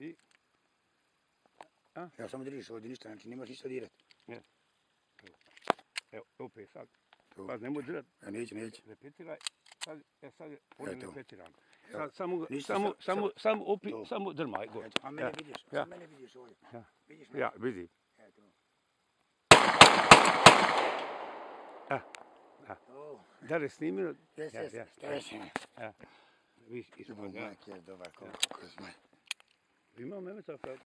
I? A? Ja samo držiš ovdje ništa, znači nemaš ništa dirati. Ne. Evo, opet sad. Tu. Sad nemoj dirati. Ja neće. Repetiraj. Sad je ovdje repetiram. Evo, Samo drmaj god. A mene vidiš, a mene vidiš ovdje. Vidiš mene? Ja, vidim. Eto. Da li snimio? Jes. Viš, ispod, ja. Dobar, koliko zmaj. Imao memeta,